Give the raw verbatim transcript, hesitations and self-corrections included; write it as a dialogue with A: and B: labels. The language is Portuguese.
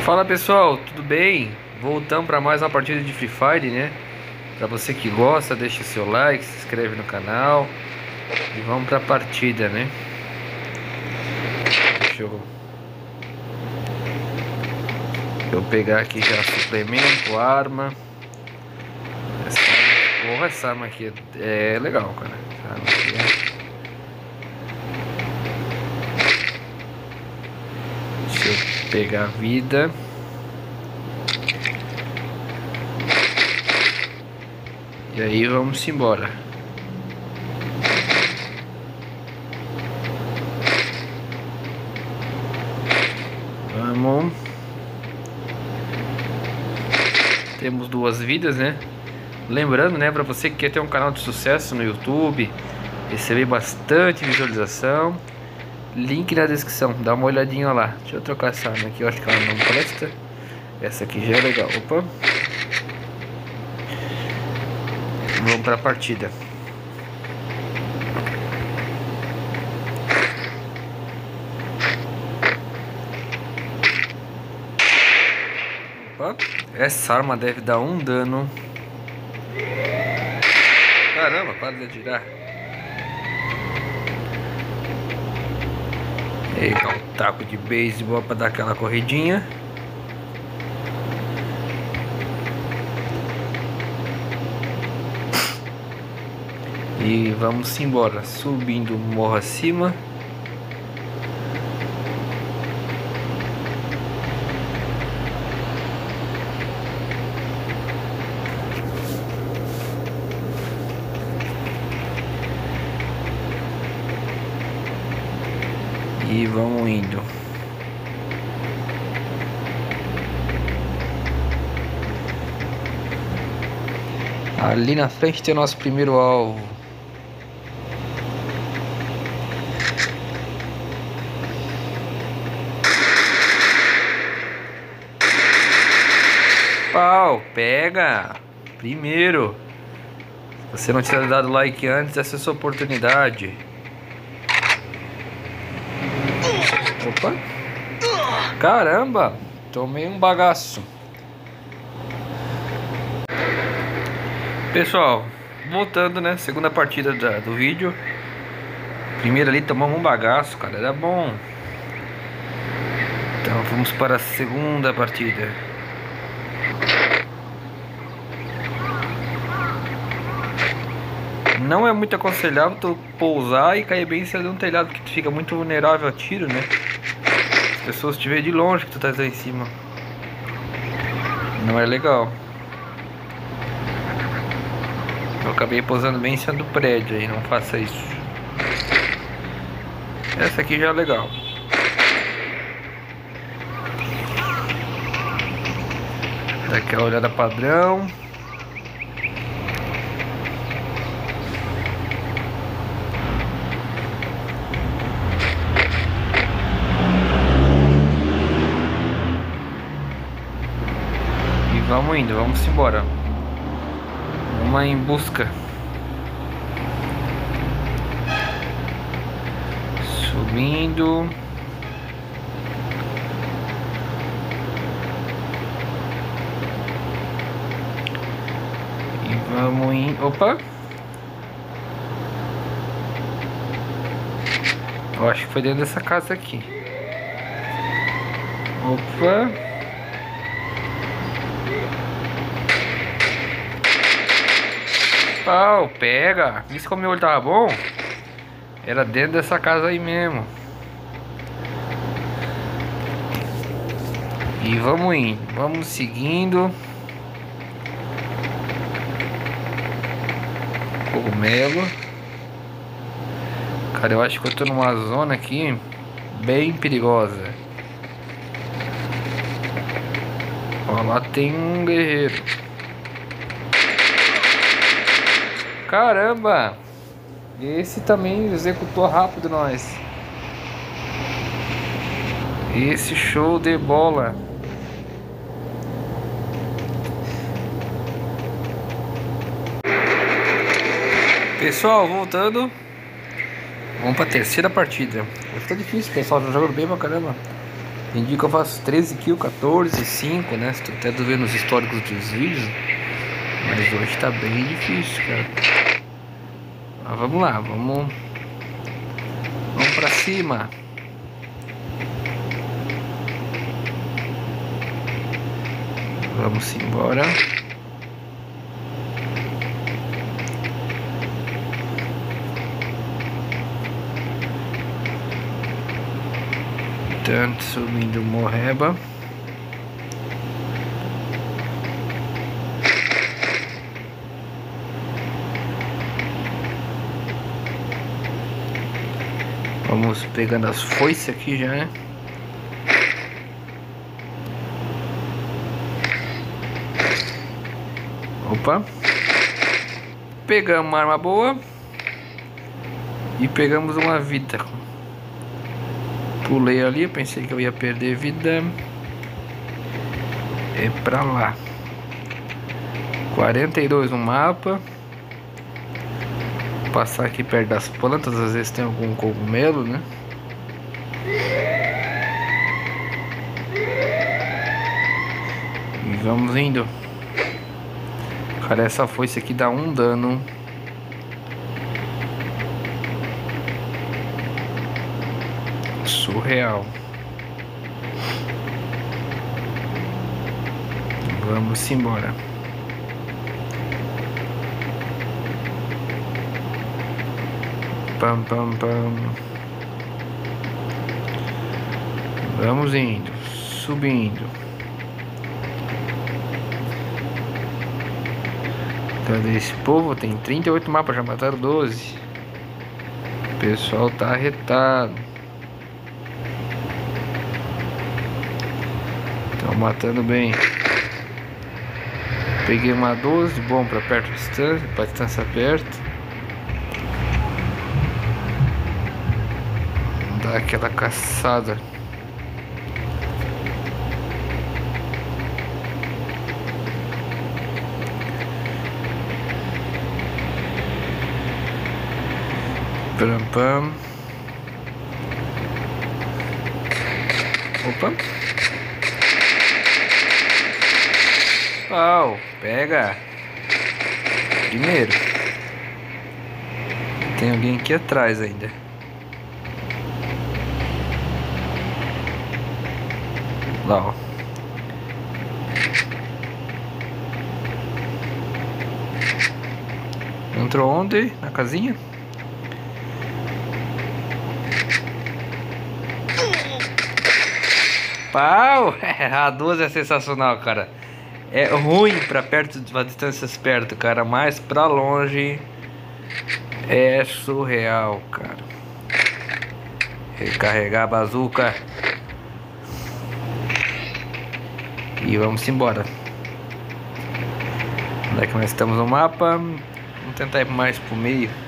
A: Fala pessoal, tudo bem? Voltamos para mais uma partida de Free Fire, né? Para você que gosta, deixa seu like, se inscreve no canal e vamos para a partida, né? Deixa eu... Deixa eu pegar aqui já suplemento, arma. Essa... Porra, essa arma aqui é legal, cara. Essa arma aqui é... Deixa eu pegar a vida. E aí vamos embora. Vamos. Temos duas vidas, né? Lembrando, né, para você que quer ter um canal de sucesso no YouTube, receber bastante visualização, link na descrição, dá uma olhadinha lá. Deixa eu trocar essa arma aqui, eu acho que ela não presta. Essa aqui já é legal. Opa. Vamos para a partida. Opa. Essa arma deve dar um dano. Caramba, para de atirar. Pegar um taco de beisebol para dar aquela corridinha. E vamos embora, subindo o morro acima. E vamos indo. Ali na frente tem o nosso primeiro alvo. Pau, pega! Primeiro. Se você não tiver dado like antes, essa é a sua oportunidade. Opa! Caramba! Tomei um bagaço. Pessoal, voltando, né? Segunda partida da, do vídeo. Primeiro ali tomamos um bagaço, cara. Era bom. Então vamos para a segunda partida. Não é muito aconselhável tu pousar e cair bem em cima de um telhado, porque tu fica muito vulnerável a tiro, né? As pessoas te veem de longe que tu tá lá em cima. Não é legal. Eu acabei pousando bem em cima do prédio aí, não faça isso. Essa aqui já é legal. Dá aquela olhada padrão. Vamos indo, vamos embora. Vamos em busca. Subindo. E vamos indo. Opa! Eu acho que foi dentro dessa casa aqui. Opa! Pau, pega. Isso como meu olho tava bom. Era dentro dessa casa aí mesmo. E vamos indo. Vamos seguindo. Cogumelo. Cara, eu acho que eu tô numa zona aqui bem perigosa. Ó, lá tem um guerreiro. Caramba! Esse também executou rápido nós. Esse show de bola. Pessoal, voltando. Vamos pra terceira partida. Hoje tá difícil, pessoal. Tá jogando bem pra caramba. Tem dia que eu faço treze quilos, quatorze, cinco, né? Estou até vendo os históricos dos vídeos. Mas hoje tá bem difícil, cara. Mas vamos lá, vamos. Vamos pra cima. Vamos embora. Tanto subindo Morreba. Vamos pegando as foices aqui já, né? Opa. Pegamos uma arma boa. E pegamos uma vida. Pulei ali, eu pensei que eu ia perder vida. É pra lá. quarenta e dois no mapa. Vou passar aqui perto das plantas, às vezes tem algum cogumelo, né? E vamos indo. Cara, essa foice aqui dá um dano. Surreal. Vamos embora. Pam, pam, pam. Vamos indo, subindo. Cadê esse povo? Tem trinta e oito mapas, já mataram doze. O pessoal tá arretado. Estão matando bem. Peguei uma doze, bom pra perto de distância, pra distância perto. Vamos dar aquela caçada. Pam, pam. Opa. Pau, pega. Primeiro. Tem alguém aqui atrás ainda. Lá, ó. Entrou onde? Na casinha? Pau! A doze é sensacional, cara. É ruim pra perto, de distâncias perto, cara. Mas pra longe é surreal, cara. Recarregar a bazuca. E vamos embora. Onde é que nós estamos no mapa? Vamos tentar ir mais pro meio.